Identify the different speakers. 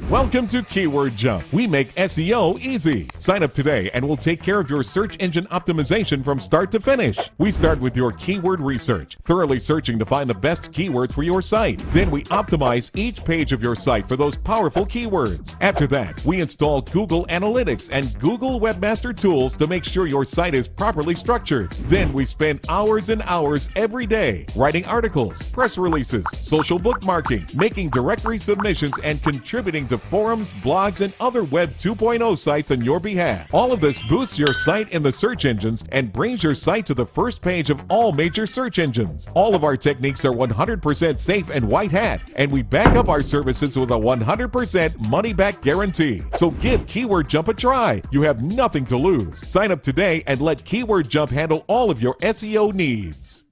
Speaker 1: Welcome to Keyword Jump. We make SEO easy. Sign up today and we'll take care of your search engine optimization from start to finish. We start with your keyword research, thoroughly searching to find the best keywords for your site. Then we optimize each page of your site for those powerful keywords. After that, we install Google Analytics and Google Webmaster Tools to make sure your site is properly structured. Then we spend hours and hours every day writing articles, press releases, social bookmarking, making directory submissions, and contributing to forums, blogs, and other Web 2.0 sites on your behalf. All of this boosts your site in the search engines and brings your site to the first page of all major search engines. All of our techniques are 100% safe and white hat, and we back up our services with a 100% money-back guarantee. So give Keyword Jump a try. You have nothing to lose. Sign up today and let Keyword Jump handle all of your SEO needs.